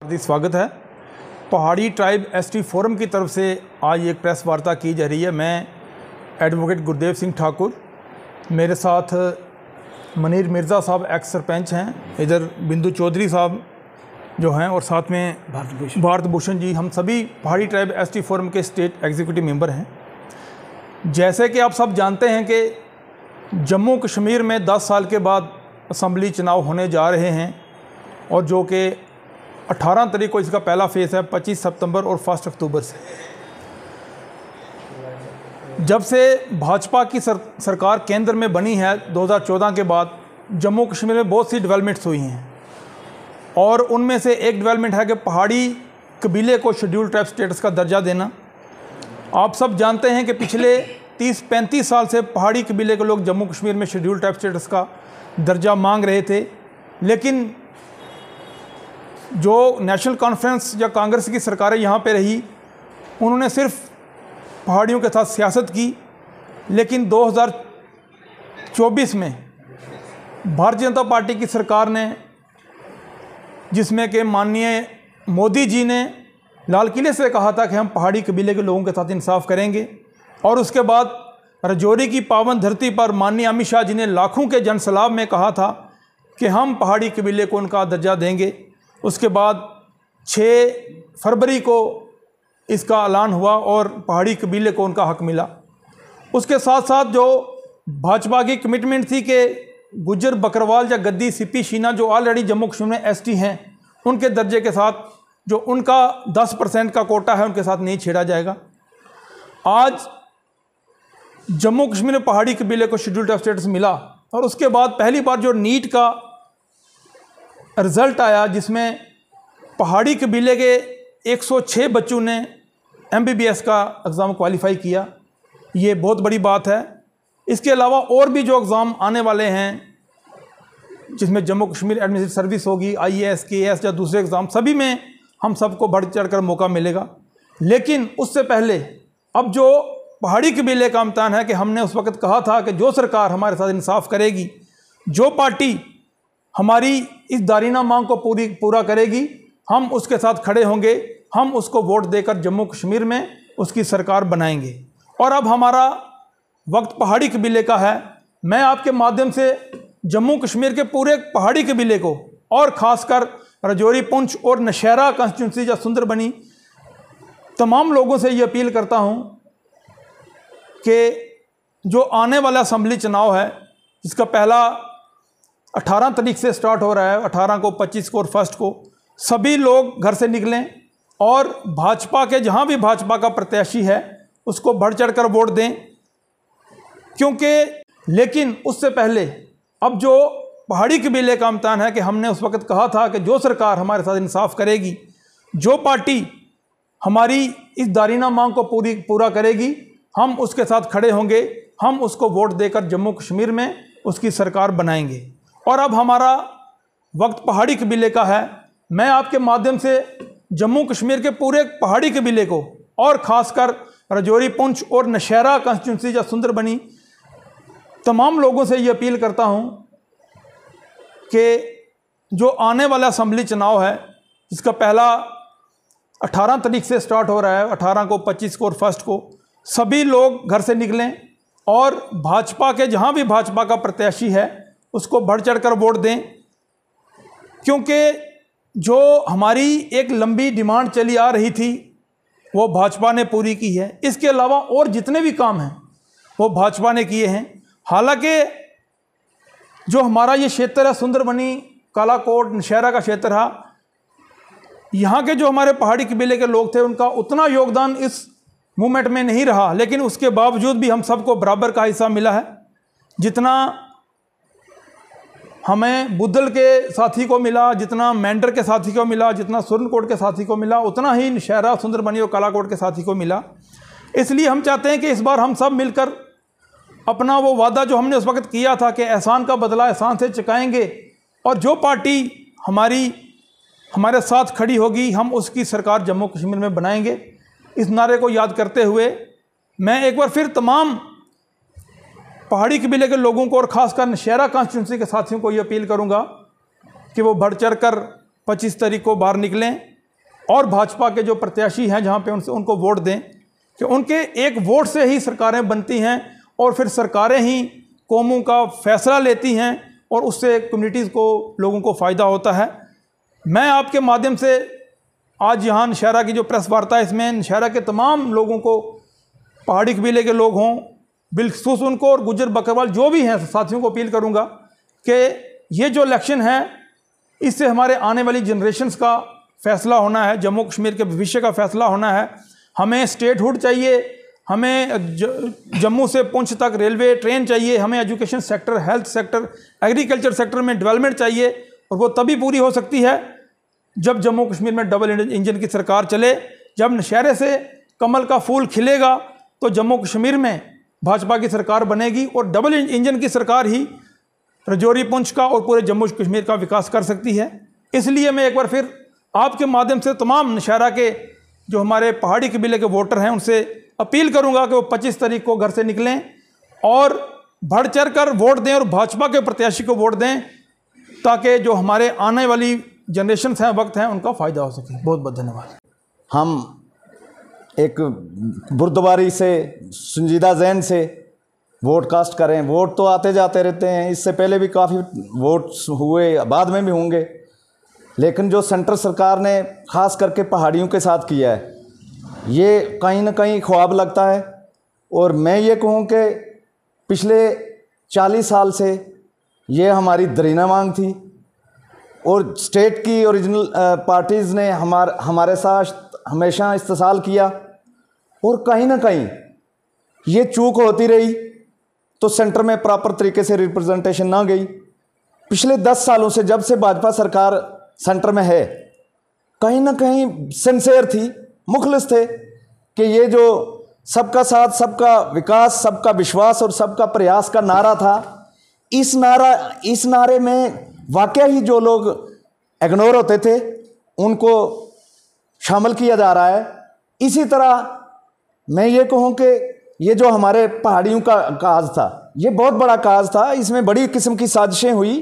हार्दिक स्वागत है। पहाड़ी ट्राइब एसटी फोरम की तरफ से आज एक प्रेस वार्ता की जा रही है। मैं एडवोकेट गुरदेव सिंह ठाकुर, मेरे साथ मनीर मिर्ज़ा साहब एक्स सरपंच हैं, इधर बिंदु चौधरी साहब जो हैं, और साथ में भारत भूषण जी। हम सभी पहाड़ी ट्राइब एसटी फोरम के स्टेट एग्जीक्यूटिव मेंबर हैं। जैसे कि आप सब जानते हैं कि जम्मू कश्मीर में 10 साल के बाद असम्बली चुनाव होने जा रहे हैं, और जो कि 18 तारीख को इसका पहला फेज़ है, 25 सितंबर और 1 अक्टूबर से। जब से भाजपा की सरकार केंद्र में बनी है 2014 के बाद, जम्मू कश्मीर में बहुत सी डेवलपमेंट्स हुई हैं, और उनमें से एक डेवलपमेंट है कि पहाड़ी कबीले को शेड्यूल ट्राइब स्टेटस का दर्जा देना। आप सब जानते हैं कि पिछले 30-35 साल से पहाड़ी कबीले के लोग जम्मू कश्मीर में शेड्यूल ट्राइब स्टेटस का दर्जा मांग रहे थे, लेकिन जो नेशनल कॉन्फ्रेंस या कांग्रेस की सरकारें यहाँ पे रही, उन्होंने सिर्फ पहाड़ियों के साथ सियासत की। लेकिन 2024 में भारतीय जनता पार्टी की सरकार ने, जिसमें कि माननीय मोदी जी ने लाल किले से कहा था कि हम पहाड़ी कबीले के लोगों के साथ इंसाफ करेंगे, और उसके बाद राजौरी की पावन धरती पर माननीय अमित शाह जी ने लाखों के जनसलाब में कहा था कि हम पहाड़ी कबीले को उनका दर्जा देंगे। उसके बाद 6 फरवरी को इसका ऐलान हुआ और पहाड़ी कबीले को उनका हक मिला। उसके साथ साथ जो भाजपा की कमिटमेंट थी कि गुज्जर, बकरवाल या गद्दी, सिपी, शीना जो ऑलरेडी जम्मू कश्मीर में एसटी हैं, उनके दर्जे के साथ जो उनका 10% का कोटा है, उनके साथ नहीं छेड़ा जाएगा। आज जम्मू कश्मीर में पहाड़ी कबीले को शेड्यूल ट्राइब स्टेटस मिला, और उसके बाद पहली बार जो नीट का रिज़ल्ट आया, जिसमें पहाड़ी कबीले के 106 बच्चों ने MBBS का एग्ज़ाम क्वालिफाई किया। ये बहुत बड़ी बात है। इसके अलावा और भी जो एग्ज़ाम आने वाले हैं, जिसमें जम्मू कश्मीर एडमिनिस्ट्रेटिव सर्विस होगी, IAS, KAS या दूसरे एग्ज़ाम, सभी में हम सबको बढ़ चढ़ कर मौका मिलेगा। लेकिन उससे पहले अब जो पहाड़ी कबीले का इम्तिहान है कि हमने उस वक्त कहा था कि जो सरकार हमारे साथ इंसाफ करेगी, जो पार्टी हमारी इस दारीना मांग को पूरा करेगी, हम उसके साथ खड़े होंगे, हम उसको वोट देकर जम्मू कश्मीर में उसकी सरकार बनाएंगे। और अब हमारा वक्त पहाड़ी कबीले का है। मैं आपके माध्यम से जम्मू कश्मीर के पूरे पहाड़ी कबीले को, और ख़ासकर राजौरी, पुंछ और नौशहरा कंस्टिट्यूंसी या सुंदरबनी तमाम लोगों से ये अपील करता हूँ कि जो आने वाला असम्बली चुनाव है, जिसका पहला 18 तारीख से स्टार्ट हो रहा है, 18 को, 25 को और 1 को, सभी लोग घर से निकलें और भाजपा के, जहां भी भाजपा का प्रत्याशी है, उसको बढ़ चढ़ कर वोट दें। क्योंकि लेकिन उससे पहले अब जो पहाड़ी कबीले का इम्तिहान है कि हमने उस वक्त कहा था कि जो सरकार हमारे साथ इंसाफ करेगी, जो पार्टी हमारी इस दारीना मांग को पूरा करेगी, हम उसके साथ खड़े होंगे, हम उसको वोट देकर जम्मू कश्मीर में उसकी सरकार बनाएंगे। और अब हमारा वक्त पहाड़ी कबीले का है। मैं आपके माध्यम से जम्मू कश्मीर के पूरे पहाड़ी कबीले को, और ख़ासकर राजौरी, पुंछ और नौशहरा कंस्टिट्यूंसी या सुंदरबनी तमाम लोगों से ये अपील करता हूँ कि जो आने वाला असम्बली चुनाव है, जिसका पहला 18 तारीख से स्टार्ट हो रहा है, 18 को, 25 को और 1 को, सभी लोग घर से निकलें और भाजपा के, जहां भी भाजपा का प्रत्याशी है, उसको बढ़ चढ़ कर वोट दें। क्योंकि जो हमारी एक लंबी डिमांड चली आ रही थी, वो भाजपा ने पूरी की है। इसके अलावा और जितने भी काम हैं, वो भाजपा ने किए हैं। हालांकि जो हमारा ये क्षेत्र है, सुंदरबनी, कालाकोट, नौशहरा का क्षेत्र है, यहाँ के जो हमारे पहाड़ी कबीले के लोग थे, उनका उतना योगदान इस मूवमेंट में नहीं रहा, लेकिन उसके बावजूद भी हम सबको बराबर का हिस्सा मिला है। जितना हमें बुद्धल के साथी को मिला, जितना मेंढर के साथी को मिला, जितना सुरनकोट के साथी को मिला, उतना ही नौशहरा, सुंदरबनी और कालाकोट के साथी को मिला। इसलिए हम चाहते हैं कि इस बार हम सब मिलकर अपना वो वादा जो हमने उस वक्त किया था कि एहसान का बदला एहसान से चुकाएंगे, और जो पार्टी हमारे साथ खड़ी होगी, हम उसकी सरकार जम्मू कश्मीर में बनाएंगे। इस नारे को याद करते हुए मैं एक बार फिर तमाम पहाड़ी कबीले के लोगों को, और ख़ासकर नौशहरा कंस्टिट्यूंसी के साथियों को ये अपील करूंगा कि वो बढ़ चढ़ कर 25 तारीख को बाहर निकलें और भाजपा के जो प्रत्याशी हैं जहाँ पे उनसे उनको वोट दें कि उनके एक वोट से ही सरकारें बनती हैं और फिर सरकारें ही कौमों का फैसला लेती हैं और उससे कम्युनिटीज़ को, लोगों को फ़ायदा होता है। मैं आपके माध्यम से आज यहाँ नौशहरा की जो प्रेस वार्ता है, इसमें नौशहरा के तमाम लोगों को, पहाड़ी कबीले के लोग हों, बिलखसूस उनको, और गुज्जर बकरवाल जो भी हैं, साथियों को अपील करूँगा कि ये जो इलेक्शन है इससे हमारे आने वाली जनरेशन्स का फ़ैसला होना है, जम्मू कश्मीर के भविष्य का फ़ैसला होना है। हमें स्टेटहुड चाहिए, हमें जम्मू से पुंछ तक रेलवे ट्रेन चाहिए, हमें education sector, health sector, agriculture sector में डेवलपमेंट चाहिए, और वो तभी पूरी हो सकती है जब जम्मू कश्मीर में डबल इंजन की सरकार चले। जब नौशहरे से कमल का फूल खिलेगा तो जम्मू कश्मीर में भाजपा की सरकार बनेगी और डबल इंजन की सरकार ही राजौरी, पुंछ का और पूरे जम्मू कश्मीर का विकास कर सकती है। इसलिए मैं एक बार फिर आपके माध्यम से तमाम नौशहरा के जो हमारे पहाड़ी कबीले के वोटर हैं उनसे अपील करूंगा कि वो 25 तारीख को घर से निकलें और बढ़ चढ़ कर वोट दें और भाजपा के प्रत्याशी को वोट दें, ताकि जो हमारे आने वाली जनरेशन हैं, वक्त हैं, उनका फ़ायदा हो सके। बहुत बहुत धन्यवाद। हम एक बुर्दबारी से, संजीदा ज़हन से वोट कास्ट करें। वोट तो आते जाते रहते हैं, इससे पहले भी काफ़ी वोट हुए, बाद में भी होंगे, लेकिन जो सेंटर सरकार ने ख़ास करके पहाड़ियों के साथ किया है ये कहीं ना कहीं ख्वाब लगता है। और मैं ये कहूँ कि पिछले 40 साल से ये हमारी दरीना मांग थी और स्टेट की ओरिजिनल पार्टीज़ ने हमारे साथ हमेशा इस्तेसाल किया, और कहीं ना कहीं ये चूक होती रही तो सेंटर में प्रॉपर तरीके से रिप्रेजेंटेशन ना गई। पिछले 10 सालों से, जब से भाजपा सरकार सेंटर में है, कहीं ना कहीं सिंसेयर थी, मुखलिस थे कि ये जो सबका साथ, सबका विकास, सबका विश्वास और सबका प्रयास का नारा था, इस नारे में वाकई ही जो लोग इग्नोर होते थे उनको शामिल किया जा रहा है। इसी तरह मैं ये कहूँ कि ये जो हमारे पहाड़ियों का काज था, ये बहुत बड़ा काज था, इसमें बड़ी किस्म की साजिशें हुई।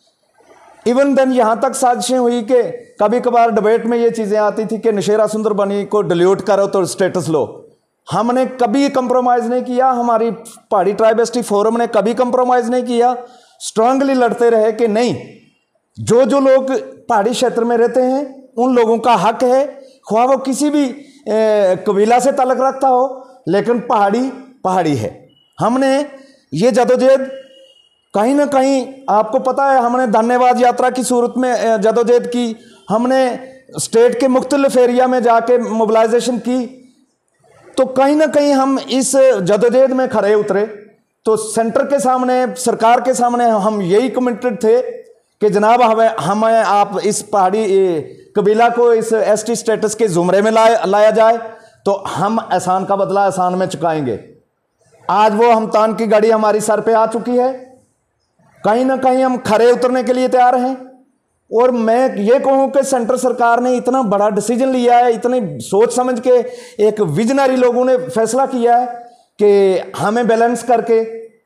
इवन देन यहाँ तक साजिशें हुई कि कभी कभार डिबेट में ये चीज़ें आती थी कि नौशेरा सुंदरबनी को डिलीट करो तो स्टेटस लो। हमने कभी कंप्रोमाइज़ नहीं किया, हमारी पहाड़ी ट्राइबेस्टी फोरम ने कभी कंप्रोमाइज़ नहीं किया, स्ट्रांगली लड़ते रहे कि नहीं, जो लोग पहाड़ी क्षेत्र में रहते हैं उन लोगों का हक है, ख्वाह वो किसी भी कबीला से ताल्लुक़ रखता हो, लेकिन पहाड़ी है। हमने ये जदोजहद कहीं ना कहीं, आपको पता है, हमने धन्यवाद यात्रा की सूरत में जदोजहद की, हमने स्टेट के मुख्तलिफ एरिया में जाके मोबिलाइजेशन की, तो कहीं ना कहीं हम इस जदोजहद में खड़े उतरे। तो सेंटर के सामने, सरकार के सामने हम यही कमिटेड थे कि जनाब हमें आप इस पहाड़ी कबीला को इस एसटी स्टेटस के ज़ुमरे में लाया जाए तो हम एहसान का बदला एहसान में चुकाएंगे। आज वो हम तान की गाड़ी हमारी सर पे आ चुकी है, कहीं ना कहीं हम खरे उतरने के लिए तैयार हैं। और मैं ये कहूँ कि सेंटर सरकार ने इतना बड़ा डिसीजन लिया है, इतनी सोच समझ के एक विजनरी लोगों ने फैसला किया है कि हमें बैलेंस करके,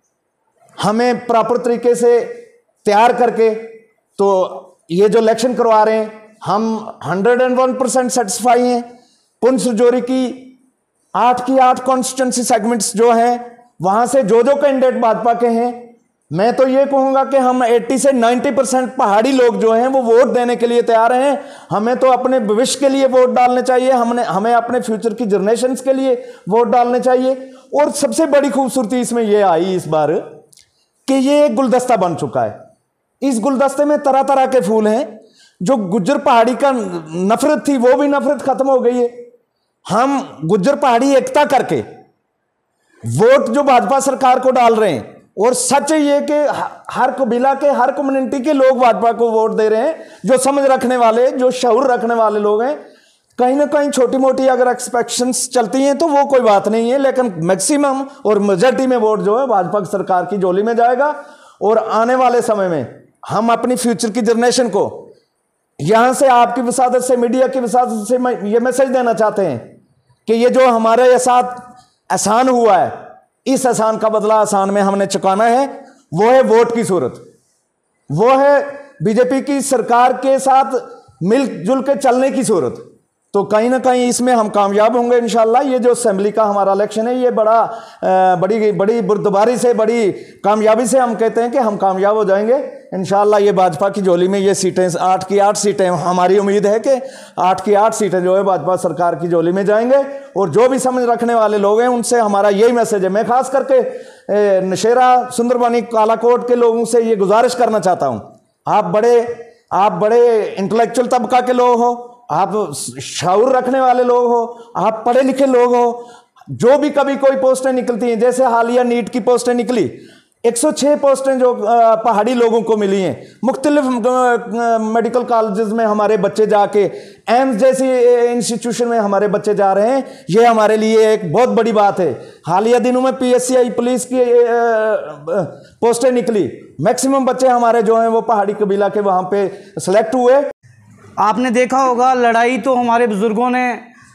हमें प्रॉपर तरीके से तैयार करके तो ये जो इलेक्शन करवा रहे हैं, हम 101% सेटिस्फाई हैं। पुंछ राजौरी की 8 की 8 कॉन्स्टिट्यूंसी सेगमेंट्स जो हैं, वहाँ से जो कैंडिडेट भाजपा के हैं, मैं तो ये कहूँगा कि हम 80 से 90% पहाड़ी लोग जो हैं वो वोट देने के लिए तैयार हैं। हमें तो अपने भविष्य के लिए वोट डालने चाहिए, हमें अपने फ्यूचर की जनरेशन्स के लिए वोट डालने चाहिए। और सबसे बड़ी खूबसूरती इसमें यह आई इस बार कि ये एक गुलदस्ता बन चुका है। इस गुलदस्ते में तरह तरह के फूल हैं। जो गुज्जर पहाड़ी का नफरत थी वो भी नफरत खत्म हो गई है। हम गुज्जर पहाड़ी एकता करके वोट जो भाजपा सरकार को डाल रहे हैं, और सच ये कि हर कबीला के, हर कम्युनिटी के लोग भाजपा को वोट दे रहे हैं, जो समझ रखने वाले, जो शऊर रखने वाले लोग हैं। कहीं ना कहीं छोटी मोटी अगर एक्सपेक्शंस चलती हैं तो वो कोई बात नहीं है, लेकिन मैक्सिमम और मेजॉरिटी में वोट जो है भाजपा सरकार की झोली में जाएगा। और आने वाले समय में हम अपनी फ्यूचर की जनरेशन को यहां से, आपकी वसादत से, मीडिया की वसादत से ये मैसेज देना चाहते हैं कि ये जो हमारे साथ एहसान हुआ है, इस एहसान का बदला एहसान में हमने चुकाना है। वो है वोट की सूरत, वो है बीजेपी की सरकार के साथ मिलजुल के चलने की सूरत। तो कहीं ना कहीं इसमें हम कामयाब होंगे इंशाल्लाह। ये जो असेंबली का हमारा इलेक्शन है, ये बड़ी बुर्दबारी से, बड़ी कामयाबी से हम कहते हैं कि हम कामयाब हो जाएंगे इंशाल्लाह। ये भाजपा की झोली में ये सीटें 8 की 8 सीटें, हमारी उम्मीद है कि 8 की 8 सीटें जो है भाजपा सरकार की झोली में जाएंगे। और जो भी समझ रखने वाले लोग हैं उनसे हमारा यही मैसेज है। मैं खास करके नौशेरा, सुंदरबनी, कालाकोट के लोगों से ये गुजारिश करना चाहता हूँ, आप बड़े इंटेलेक्चुअल तबका के लोग हो, आप शाऊर रखने वाले लोग हो, आप पढ़े लिखे लोग हो। जो भी कभी कोई पोस्टें निकलती हैं, जैसे हालिया नीट की पोस्टें निकली, 106 पोस्टें जो पहाड़ी लोगों को मिली हैं, मुख्तलिफ मेडिकल कॉलेजेस में हमारे बच्चे जाके, एम्स जैसी इंस्टीट्यूशन में हमारे बच्चे जा रहे हैं, ये हमारे लिए एक बहुत बड़ी बात है। हालिया दिनों में PSCI पुलिस की पोस्टें निकली, मैक्सिमम बच्चे हमारे जो हैं वो पहाड़ी कबीला के वहाँ पे सेलेक्ट हुए। आपने देखा होगा, लड़ाई तो हमारे बुज़ुर्गों ने,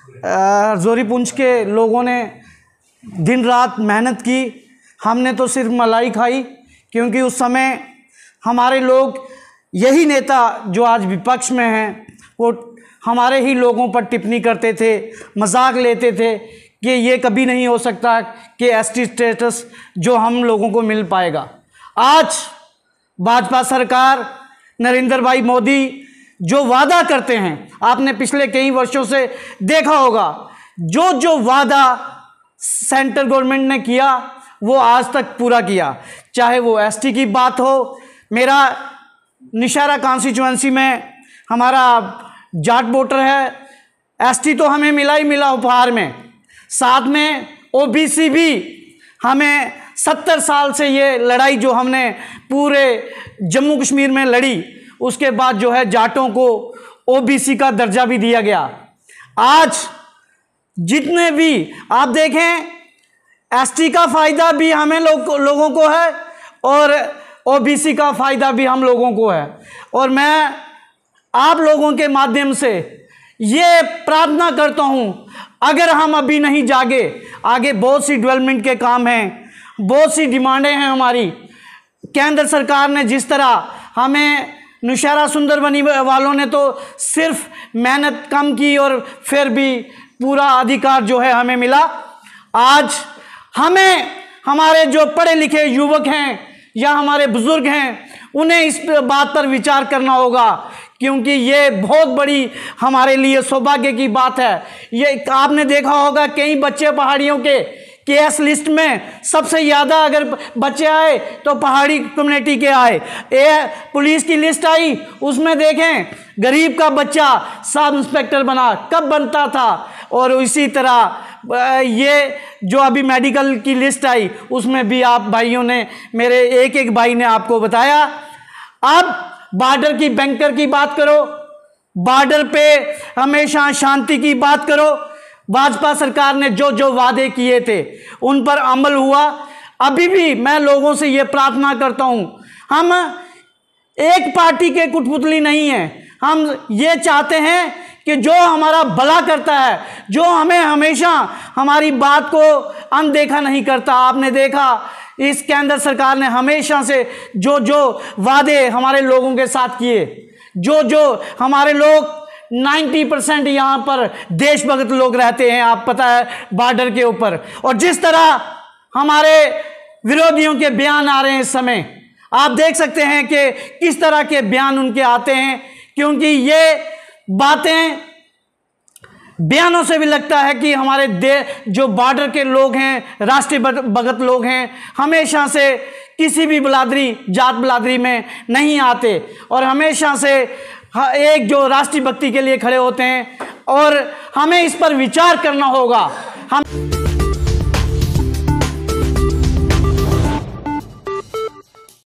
जोरी पुंछ के लोगों ने दिन रात मेहनत की। हमने तो सिर्फ मलाई खाई, क्योंकि उस समय हमारे लोग, यही नेता जो आज विपक्ष में हैं, वो हमारे ही लोगों पर टिप्पणी करते थे, मजाक लेते थे कि ये कभी नहीं हो सकता कि ST स्टेटस जो हम लोगों को मिल पाएगा। आज भाजपा सरकार, नरेंद्र भाई मोदी जो वादा करते हैं, आपने पिछले कई वर्षों से देखा होगा, जो वादा सेंट्रल गवर्नमेंट ने किया वो आज तक पूरा किया। चाहे वो ST की बात हो, मेरा नौशेरा कॉन्स्टिट्यूएंसी में हमारा जाट वोटर है, ST तो हमें मिला ही मिला उपहार में, साथ में OBC भी हमें 70 साल से ये लड़ाई जो हमने पूरे जम्मू कश्मीर में लड़ी, उसके बाद जो है जाटों को OBC का दर्जा भी दिया गया। आज जितने भी आप देखें, ST का फ़ायदा भी हमें लोगों को है और OBC का फ़ायदा भी हम लोगों को है। और मैं आप लोगों के माध्यम से ये प्रार्थना करता हूँ, अगर हम अभी नहीं जागे, आगे बहुत सी डेवलपमेंट के काम हैं, बहुत सी डिमांडें हैं हमारी। केंद्र सरकार ने जिस तरह हमें, नौशेरा सुंदरबनी वालों ने तो सिर्फ मेहनत कम की और फिर भी पूरा अधिकार जो है हमें मिला। आज हमें, हमारे जो पढ़े लिखे युवक हैं या हमारे बुजुर्ग हैं, उन्हें इस बात पर विचार करना होगा, क्योंकि ये बहुत बड़ी हमारे लिए सौभाग्य की बात है। ये आपने देखा होगा, कई बच्चे पहाड़ियों के KS लिस्ट में सबसे ज़्यादा अगर बच्चे आए तो पहाड़ी कम्युनिटी के आए। पुलिस की लिस्ट आई, उसमें देखें गरीब का बच्चा सब इंस्पेक्टर बना, कब बनता था। और इसी तरह ये जो अभी मेडिकल की लिस्ट आई, उसमें भी आप भाइयों ने, मेरे एक भाई ने आपको बताया। अब बॉर्डर की बैंकर की बात करो, बॉर्डर पे हमेशा शांति की बात करो। भाजपा सरकार ने जो वादे किए थे उन पर अमल हुआ। अभी भी मैं लोगों से ये प्रार्थना करता हूं, हम एक पार्टी के कुटपुतली नहीं हैं। हम ये चाहते हैं कि जो हमारा भला करता है, जो हमें हमेशा हमारी बात को अनदेखा नहीं करता। आपने देखा, इस केंद्र सरकार ने हमेशा से जो वादे हमारे लोगों के साथ किए, जो हमारे लोग 90% यहाँ पर देशभक्त लोग रहते हैं, आप पता है, बॉर्डर के ऊपर। और जिस तरह हमारे विरोधियों के बयान आ रहे हैं इस समय, आप देख सकते हैं कि किस तरह के बयान उनके आते हैं, क्योंकि ये बातें, बयानों से भी लगता है कि हमारे जो बॉर्डर के लोग हैं, राष्ट्रीय भगत लोग हैं, हमेशा से किसी भी बिरादरी, जात बिरादरी में नहीं आते और हमेशा से एक जो राष्ट्रीय भक्ति के लिए खड़े होते हैं। और हमें इस पर विचार करना होगा। हम